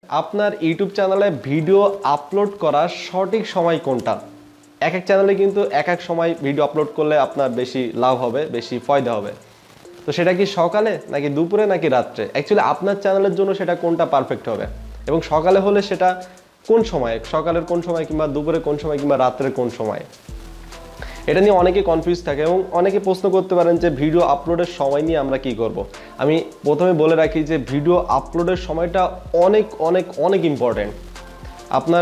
আপনার ইউটিউব চ্যানেলে video upload করার সঠিক সময় কোনটা? এক এক চ্যানেলে কিন্তু এক এক সময় ভিডিও আপলোড করলে আপনার বেশি লাভ হবে, বেশি ফায়দা হবে। তো সেটা কি সকালে নাকি দুপুরে নাকি রাত্রে? অ্যাকচুয়ালি আপনার চ্যানেলের জন্য সেটা কোনটা পারফেক্ট হবে, এবং সকালে হলে সেটা কোন সময়, সকালের কোন সময় কিংবা দুপুরে কোন সময় কিংবা রাত্রের কোন সময়? এটা নিয়ে অনেকে কনফিউজ থাকে এবং অনেকে প্রশ্ন করতে পারেন যে ভিডিও আপলোডের সময় নিয়ে আমরা কি করব। আমি প্রথমে বলে রাখি যে ভিডিও আপলোডের সময়টা অনেক অনেক অনেক ইম্পর্টেন্ট। আপনার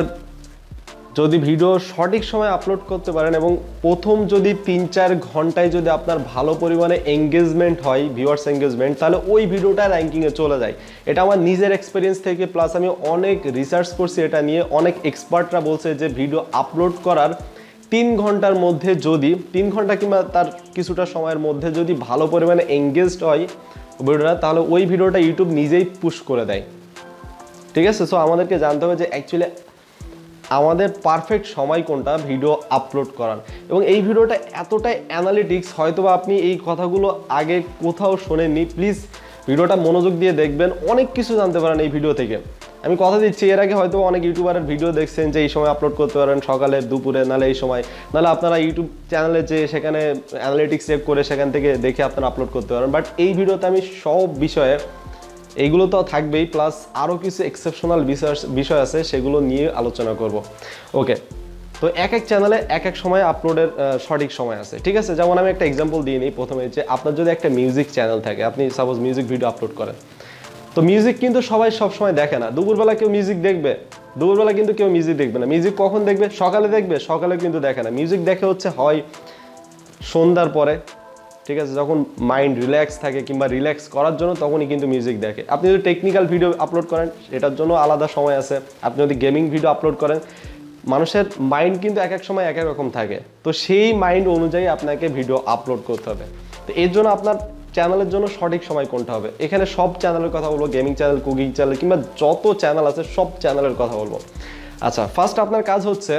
যদি ভিডিও সঠিক সময় আপলোড করতে পারেন এবং প্রথম যদি ৩-৪ ঘন্টায় যদি আপনার ভালো পরিমাণে এঙ্গেজমেন্ট হয়, ভিউয়ার্স এঙ্গেজমেন্ট, তাহলে ওই ভিডিওটা র্যাঙ্কিংয়ে চলে যায়। এটা আমার নিজের এক্সপিরিয়েন্স থেকে, প্লাস আমি অনেক রিসার্চ করছি এটা নিয়ে। অনেক এক্সপার্টরা বলছে যে ভিডিও আপলোড করার ৩ ঘন্টার মধ্যে যদি ৩ ঘন্টা কিংবা তার কিছুটা সময়ের মধ্যে যদি ভালো পরিমাণে এঙ্গেজড হয় ভিডিওটা, তাহলে ওই ভিডিওটা ইউটিউব নিজেই পুশ করে দেয়। ঠিক আছে? সো আমাদেরকে জানতে হবে যে অ্যাকচুয়ালি আমাদের পারফেক্ট সময় কোনটা ভিডিও আপলোড করার। এবং এই ভিডিওটা এতটাই অ্যানালিটিক্স, হয়তোবা আপনি এই কথাগুলো আগে কোথাও শোনেননি। প্লিজ ভিডিওটা মনোযোগ দিয়ে দেখবেন, অনেক কিছু জানতে পারেন এই ভিডিও থেকে। আমি কথা দিচ্ছি, এর আগে হয়তো অনেক ইউটিউবারের ভিডিও দেখছেন যে এই সময় আপলোড করতে পারেন, সকালে, দুপুরে, নাহলে এই সময়, নাহলে আপনারা ইউটিউব চ্যানেলে যে সেখানে অ্যানালিটিক্স চেক করে সেখান থেকে দেখে আপনারা আপলোড করতে পারেন। বাট এই ভিডিওতে আমি সব বিষয়ে, এইগুলো তো থাকবেই, প্লাস আরও কিছু এক্সেপশনাল বিষয় আছে, সেগুলো নিয়ে আলোচনা করব। ওকে, তো এক এক চ্যানেলে এক এক সময় আপলোডের সঠিক সময় আছে। ঠিক আছে? যেমন আমি একটা এক্সাম্পল দিয়ে নিই প্রথমে, যে আপনার যদি একটা মিউজিক চ্যানেল থাকে, আপনি সাপোজ মিউজিক ভিডিও আপলোড করেন, তো মিউজিক কিন্তু সবাই সবসময় দেখে না। দুপুরবেলা কেউ মিউজিক দেখবে? দুপুরবেলা কিন্তু কেউ মিউজিক দেখবে না। মিউজিক কখন দেখবে? সকালে দেখবে? সকালে কিন্তু দেখে না। মিউজিক দেখে হচ্ছে হয় সন্ধ্যার পরে, ঠিক আছে, যখন মাইন্ড রিল্যাক্স থাকে কিংবা রিল্যাক্স করার জন্য, তখনই কিন্তু মিউজিক দেখে। আপনি যদি টেকনিক্যাল ভিডিও আপলোড করেন, এটার জন্য আলাদা সময় আছে। আপনি যদি গেমিং ভিডিও আপলোড করেন, মানুষের মাইন্ড কিন্তু এক এক সময় এক এক রকম থাকে, তো সেই মাইন্ড অনুযায়ী আপনাকে ভিডিও আপলোড করতে হবে। তো এর জন্য আপনার চ্যানেলের জন্য সঠিক সময় কোনটা হবে, এখানে সব চ্যানেলের কথা বলবো, গেমিং চ্যানেল, কুকিং চ্যানেল কিংবা যত চ্যানেল আছে সব চ্যানেলের কথা বলবো। আচ্ছা, ফার্স্ট আপনার কাজ হচ্ছে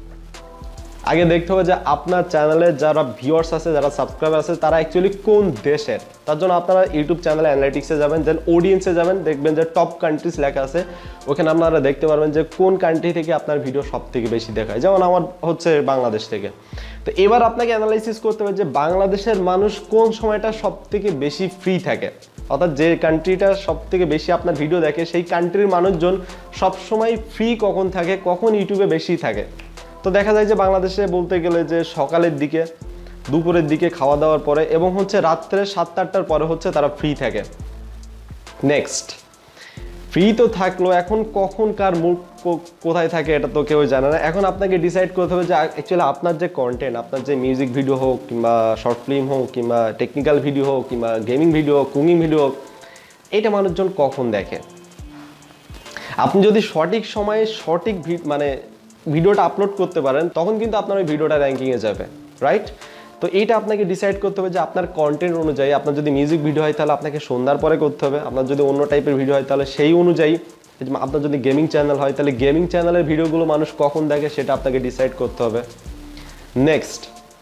আগে দেখতে হবে যে আপনার চ্যানেলে যারা ভিউয়ার্স আছে, যারা সাবস্ক্রাইবার আছে, তারা অ্যাকচুয়ালি কোন দেশের। তার জন্য আপনারা ইউটিউব চ্যানেলে অ্যানালিটিক্সে যাবেন, দেন অডিয়েন্সে যাবেন, দেখবেন যে টপ কান্ট্রিজ লেখা আছে। ওখানে আপনারা দেখতে পারবেন যে কোন কান্ট্রি থেকে আপনার ভিডিও সব থেকে বেশি দেখায়। যেমন আমার হচ্ছে বাংলাদেশ থেকে। তো এবার আপনাকে অ্যানালাইসিস করতে হবে যে বাংলাদেশের মানুষ কোন সময়টা সব থেকে বেশি ফ্রি থাকে, অর্থাৎ যে কান্ট্রিটা সব থেকে বেশি আপনার ভিডিও দেখে, সেই কান্ট্রির মানুষজন সবসময় ফ্রি কখন থাকে, কখন ইউটিউবে বেশি থাকে। তো দেখা যায় যে বাংলাদেশে বলতে গেলে যে সকালের দিকে, দুপুরের দিকে খাওয়া দাওয়ার পরে, এবং হচ্ছে রাত্রে 7-8টার পরে হচ্ছে তারা ফ্রি থাকে। নেক্সট, ফ্রি তো থাকলো, এখন কখন কার মুড কোথায় থাকে এটা তো কেউ জানে না। এখন আপনাকে ডিসাইড করতে হবে যে অ্যাকচুয়ালি আপনার যে কন্টেন্ট, আপনার যে মিউজিক ভিডিও হোক কিংবা শর্ট ফিল্ম হোক কিংবা টেকনিক্যাল ভিডিও হোক কিংবা গেমিং ভিডিও হোক, কুকিং ভিডিও হোক, এটা মানুষজন কখন দেখে। আপনি যদি সঠিক সময়ে সঠিক ভিডিওটা আপলোড করতে পারেন, তখন কিন্তু আপনার ওই ভিডিওটা র্যাঙ্কিংয়ে যাবে, রাইট? তো এইটা আপনাকে ডিসাইড করতে হবে যে আপনার কন্টেন্ট অনুযায়ী, আপনার যদি মিউজিক ভিডিও হয় তাহলে আপনাকে সন্ধ্যার পরে করতে হবে, আপনার যদি অন্য টাইপের ভিডিও হয় তাহলে সেই অনুযায়ী, আপনার যদি গেমিং চ্যানেল হয় তাহলে গেমিং চ্যানেলের ভিডিওগুলো মানুষ কখন দেখে সেটা আপনাকে ডিসাইড করতে হবে। নেক্সট,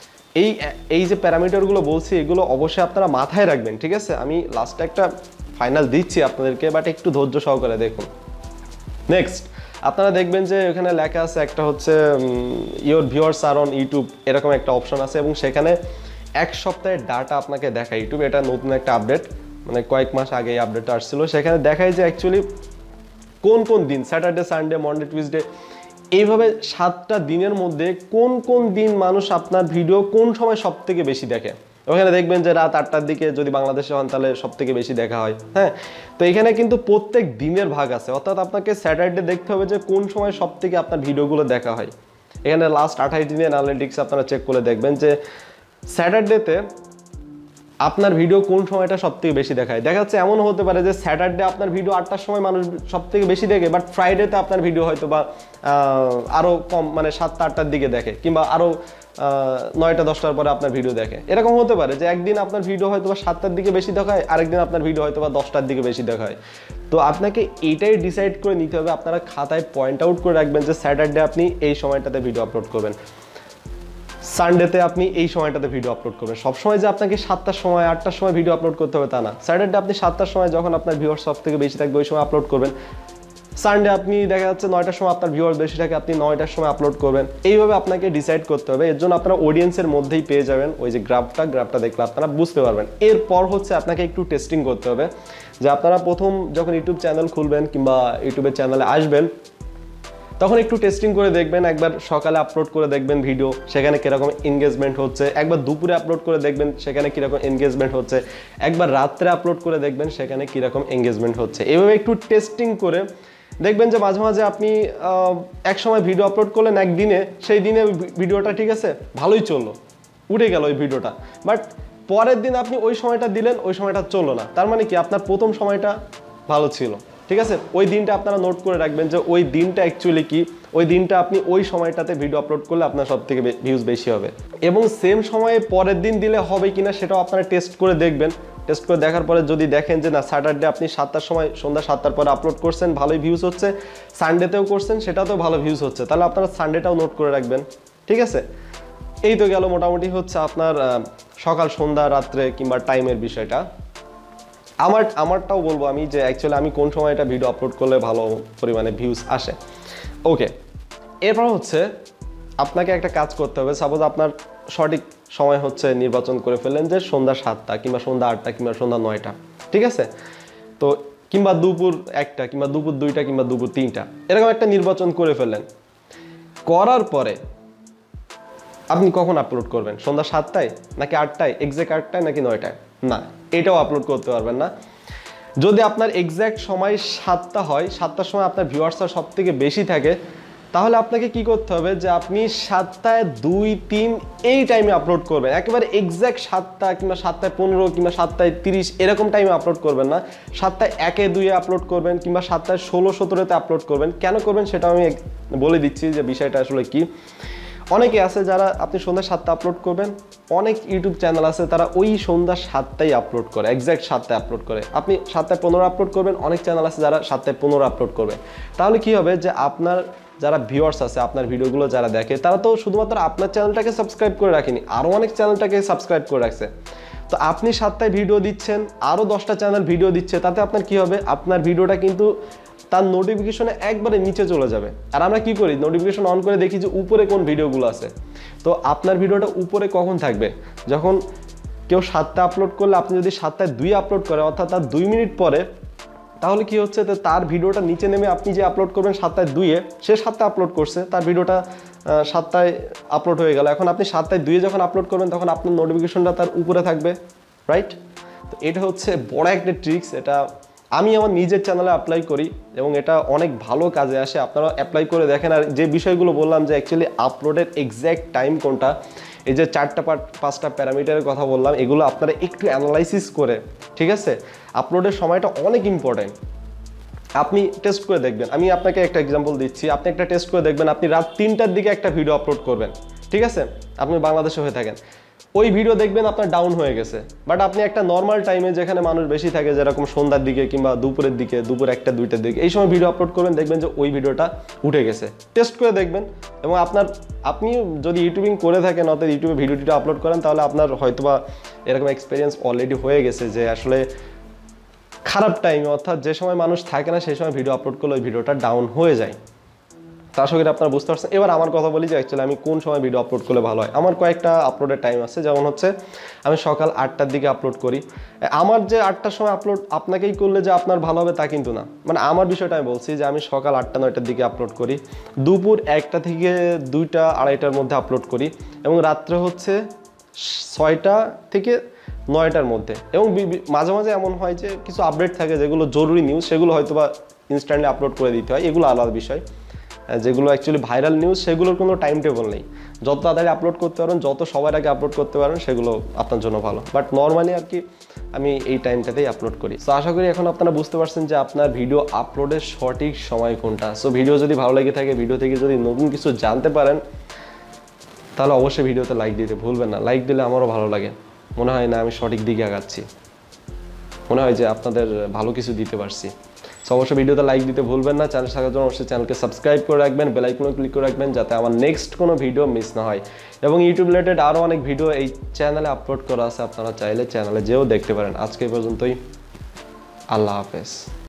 এই যে প্যারামিটারগুলো বলছি, এগুলো অবশ্যই আপনারা মাথায় রাখবেন। ঠিক আছে? আমি লাস্টে একটা ফাইনাল দিচ্ছি আপনাদেরকে, বাট একটু ধৈর্য সহকারে দেখুন। নেক্সট, আপনারা দেখবেন যে এখানে লেখা আছে একটা হচ্ছে your viewers are on YouTube, এরকম একটা অপশন আছে, এবং সেখানে এক সপ্তাহের ডাটা আপনাকে দেখায় ইউটিউব। এটা নতুন একটা আপডেট, মানে কয়েক মাস আগে এই আপডেটটা আসছিল। সেখানে দেখায় যে অ্যাকচুয়ালি কোন কোন দিন, স্যাটারডে, সানডে, মন্ডে, টিউসডে, এইভাবে 7টা দিনের মধ্যে কোন কোন দিন মানুষ আপনার ভিডিও কোন সময় সব থেকে বেশি দেখে। ওখানে দেখবেন যে রাত 8টার দিকে যদি বাংলাদেশে হন তাহলে সব থেকে বেশি দেখা হয়। হ্যাঁ, তো এখানে কিন্তু প্রত্যেক দিনের ভাগ আছে, অর্থাৎ আপনাকে স্যাটারডে দেখতে হবে যে কোন সময় সব থেকে আপনার ভিডিওগুলো দেখা হয়। এখানে লাস্ট 28 দিনের অ্যানালিটিক্স আপনারা চেক করে দেখবেন যে স্যাটারডেতে আপনার ভিডিও কোন সময়টা সব থেকে বেশি দেখায়। দেখা যাচ্ছে এমন হতে পারে যে স্যাটারডে আপনার ভিডিও 8টার সময় মানুষ সব থেকে বেশি দেখে, বাট ফ্রাইডেতে আপনার ভিডিও হয়তো বা আরও কম, মানে 7টা-8টার দিকে দেখে, কিংবা আরও 9টা-10টার পরে আপনার ভিডিও দেখে। এরকম হতে পারে যে একদিন আপনার ভিডিও হয়তো বা 7টার দিকে বেশি দেখায়, আরেকদিন আপনার ভিডিও হয়তো বা 10টার দিকে বেশি দেখায়। তো আপনাকে এইটাই ডিসাইড করে নিতে হবে, আপনারা খাতায় পয়েন্ট আউট করে রাখবেন যে স্যাটারডে আপনি এই সময়টাতে ভিডিও আপলোড করবেন, সানডেতে আপনি এই সময়টাতে ভিডিও আপলোড করবেন। সবসময় যে আপনাকে 7টার সময় 8টার সময় ভিডিও আপলোড করতে হবে তা না। স্যাটারডে আপনি 7টার সময় যখন আপনার ভিউয়ার্স সব থেকে বেশি থাকবে ওই সময় আপলোড করবেন। সানডে আপনি দেখা যাচ্ছে 9টার সময় আপনার ভিউয়ার বেশি থাকে, আপনি 9টার সময় আপলোড করবেন। এইভাবে আপনাকে ডিসাইড করতে হবে। এর জন্য আপনারা অডিয়েন্সের মধ্যেই পেয়ে যাবেন ওই যে গ্রাফটা দেখলে আপনারা বুঝতে পারবেন। এরপর হচ্ছে আপনাকে একটু টেস্টিং করতে হবে যে আপনারা প্রথম যখন ইউটিউব চ্যানেল খুলবেন কিংবা ইউটিউবের চ্যানেলে আসবেন তখন একটু টেস্টিং করে দেখবেন। একবার সকালে আপলোড করে দেখবেন ভিডিও, সেখানে কীরকম এনগেজমেন্ট হচ্ছে। একবার দুপুরে আপলোড করে দেখবেন, সেখানে কীরকম এনগেজমেন্ট হচ্ছে। একবার রাত্রে আপলোড করে দেখবেন, সেখানে কীরকম এনগেজমেন্ট হচ্ছে। এভাবে একটু টেস্টিং করে দেখবেন যে মাঝে মাঝে আপনি এক সময় ভিডিও আপলোড করলেন একদিনে, সেই দিনে ভিডিওটা ঠিক আছে ভালোই চললো, উঠে গেল ওই ভিডিওটা, বাট পরের দিন আপনি ওই সময়টা দিলেন, ওই সময়টা চললো না। তার মানে কি আপনার প্রথম সময়টা ভালো ছিল, ঠিক আছে। ওই দিনটা আপনারা নোট করে রাখবেন যে ওই দিনটা অ্যাকচুয়ালি কি, ওই দিনটা আপনি ওই সময়টাতে ভিডিও আপলোড করলে আপনার সব থেকে ভিউজ বেশি হবে। এবং সেম সময়ে পরের দিন দিলে হবে কিনা সেটাও আপনারা টেস্ট করে দেখবেন। টেস্ট করে দেখার পরে যদি দেখেন যে না স্যাটারডে আপনি 7টার সময় সন্ধ্যা 7টার পরে আপলোড করছেন, ভালোই ভিউজ হচ্ছে, সানডেতেও করছেন সেটাতেও ভালো ভিউজ হচ্ছে, তাহলে আপনারা সানডেটাও নোট করে রাখবেন, ঠিক আছে। এই তো গেল মোটামুটি হচ্ছে আপনার সকাল সন্ধ্যা রাত্রে কিংবা টাইমের বিষয়টা। আমারটাও বলবো আমি যে অ্যাকচুয়ালি আমি কোন সময়টা ভিডিও আপলোড করলে ভালো পরিমাণে ভিউজ আসে। ওকে, এরপর হচ্ছে আপনাকে একটা কাজ করতে হবে। সাপোজ আপনার সঠিক সময় হচ্ছে নির্বাচন করে ফেললেন যে সন্ধ্যা 7টা কিংবা সন্ধ্যা 8টা কিংবা সন্ধ্যা 9টা, ঠিক আছে। তো কিংবা দুপুর 1টা কিংবা দুপুর 2টা কিংবা দুপুর 3টা, এরকম একটা নির্বাচন করে ফেললেন। করার পরে আপনি কখন আপলোড করবেন? সন্ধ্যা 7টায় নাকি 8টায়, এক্সাক্ট 8টায় নাকি 9টায়? না, এটাও আপলোড করতে পারবেন না। যদি আপনার এক্সাক্ট সময় 7টা হয়, 7টার সময় আপনার ভিউয়ার্সরা সব থেকে বেশি থাকে, তাহলে আপনাকে কি করতে হবে যে আপনি 7টায় 2, 3 এই টাইমে আপলোড করবেন। একেবারে এক্সাক্ট 7টা কিংবা 7টায় 15 কিংবা 7টায় 30 এরকম টাইমে আপলোড করবেন না। 7টায় 1, 2 আপলোড করবেন কিংবা 7টায় 16, 17তে আপলোড করবেন। কেন করবেন সেটা আমি বলে দিচ্ছি যে বিষয়টা আসলে কি। অনেকে আছে যারা আপনি সন্ধ্যা 7টা আপলোড করবেন, অনেক ইউটিউব চ্যানেল আছে তারা ওই সন্ধ্যা 7টায় আপলোড করে, এক্সাক্ট 7টায় আপলোড করে। আপনি 7টায় 15 আপলোড করবেন, অনেক চ্যানেল আছে যারা 7টায় 15 আপলোড করবে। তাহলে কি হবে যে আপনার যারা ভিউয়ার্স আছে, আপনার ভিডিওগুলো যারা দেখে, তারা তো শুধুমাত্র আপনার চ্যানেলটাকে সাবস্ক্রাইব করে রাখেনি, আরও অনেক চ্যানেলটাকে সাবস্ক্রাইব করে রাখছে। তো আপনি 7টায় ভিডিও দিচ্ছেন, আরও 10টা চ্যানেল ভিডিও দিচ্ছে, তাতে আপনার কি হবে, আপনার ভিডিওটা কিন্তু তার নোটিফিকেশনে একবারে নিচে চলে যাবে। আর আমরা কি করি, নোটিফিকেশন অন করে দেখি যে উপরে কোন ভিডিওগুলো আছে। তো আপনার ভিডিওটা উপরে কখন থাকবে? যখন কেউ 7টা আপলোড করলে আপনি যদি 7টায় 2 আপলোড করে, অর্থাৎ তার 2 মিনিট পরে, তাহলে কি হচ্ছে, তো তার ভিডিওটা নিচে নেমে আপনি যে আপলোড করবেন 7টায় 2-এ, সে 7টা আপলোড করছে, তার ভিডিওটা 7টায় আপলোড হয়ে গেল। এখন আপনি 7টায় 2-এ যখন আপলোড করবেন তখন আপনার নোটিফিকেশনটা তার উপরে থাকবে, রাইট? তো এটা হচ্ছে বড় একটা ট্রিক্স। এটা আমি আমার নিজের চ্যানেলে অ্যাপ্লাই করি এবং এটা অনেক ভালো কাজে আসে। আপনারা অ্যাপ্লাই করে দেখেন। আর যে বিষয়গুলো বললাম যে অ্যাকচুয়ালি আপলোডের এক্স্যাক্ট টাইম কোনটা, এই যে 4টা 5টা প্যারামিটারের কথা বললাম, এগুলো আপনারা একটু অ্যানালাইসিস করে, ঠিক আছে, আপলোডের সময়টা অনেক ইম্পর্টেন্ট। আপনি টেস্ট করে দেখবেন। আমি আপনাকে একটা এক্সাম্পল দিচ্ছি। আপনি একটা টেস্ট করে দেখবেন, আপনি রাত 3টার দিকে একটা ভিডিও আপলোড করবেন, ঠিক আছে, আপনি বাংলাদেশে হয়ে থাকেন, ওই ভিডিও দেখবেন আপনার ডাউন হয়ে গেছে। বাট আপনি একটা নর্মাল টাইমে যেখানে মানুষ বেশি থাকে, যেরকম সন্ধ্যার দিকে কিংবা দুপুরের দিকে, দুপুর 1টা 2টার দিকে, এই সময় ভিডিও আপলোড করবেন, দেখবেন যে ওই ভিডিওটা উঠে গেছে। টেস্ট করে দেখবেন। এবং আপনি যদি ইউটিউবিং করে থাকেন, অর্থাৎ ইউটিউবে ভিডিওটা আপলোড করেন, তাহলে আপনার হয়তোবা এরকম এক্সপিরিয়েন্স অলরেডি হয়ে গেছে যে আসলে খারাপ টাইমে, অর্থাৎ যে সময় মানুষ থাকে না সেই সময় ভিডিও আপলোড করলে ওই ভিডিওটা ডাউন হয়ে যায়। তা আশা করি আপনারা বুঝতে পারছেন। এবার আমার কথা বলি যে অ্যাকচুয়ালি আমি কোন সময় ভিডিও আপলোড করলে ভালো হয়। আমার কয়েকটা আপলোডের টাইম আছে। যেমন হচ্ছে আমি সকাল 8টার দিকে আপলোড করি। আমার যে 8টার সময় আপলোড আপনাকেই করলে যে আপনার ভালো হবে তা কিন্তু না। মানে আমার বিষয়টা আমি বলছি যে আমি সকাল 8টা 9টার দিকে আপলোড করি, দুপুর 1টা থেকে 2টা 2:30টার মধ্যে আপলোড করি, এবং রাত্রে হচ্ছে 6টা থেকে 9টার মধ্যে। এবং মাঝে মাঝে এমন হয় যে কিছু আপডেট থাকে যেগুলো জরুরি নিউজ, সেগুলো হয়তো বা ইনস্ট্যান্টলি আপলোড করে দিতে হয়, এগুলো আলাদা বিষয়। যেগুলো অ্যাকচুয়ালি ভাইরাল নিউজ, সেগুলোর কোনো টাইম টেবল নেই। যত তাড়াতাড়ি আপলোড করতে পারেন, যত সবার আগে আপলোড করতে পারেন, সেগুলো আপনার জন্য ভালো। বাট নর্মালি আর কি আমি এই টাইমটাতেই আপলোড করি। সো আশা করি এখন আপনারা বুঝতে পারছেন যে আপনার ভিডিও আপলোডের সঠিক সময় কোনটা। সো ভিডিও যদি ভালো লেগে থাকে, ভিডিও থেকে যদি নতুন কিছু জানতে পারেন, তাহলে অবশ্যই ভিডিওতে লাইক দিতে ভুলবেন না। লাইক দিলে আমারও ভালো লাগে, মনে হয় না আমি সঠিক দিকে আগাচ্ছি, মনে হয় যে আপনাদের ভালো কিছু দিতে পারছি। সো অবশ্যই ভিডিওতে লাইক দিতে ভুলবেন না। চ্যানেল থাকার জন্য অবশ্যই চ্যানেলকে সাবস্ক্রাইব করে রাখবেন, বেল আইকনে ক্লিক করে রাখবেন যাতে আমার নেক্সট কোনো ভিডিও মিস না হয়। এবং ইউটিউব রিলেটেড আরও অনেক ভিডিও এই চ্যানেলে আপলোড করা আছে, আপনারা চাইলে চ্যানেলে যেও দেখতে পারেন। আজকে এই পর্যন্তই, আল্লাহ হাফেজ।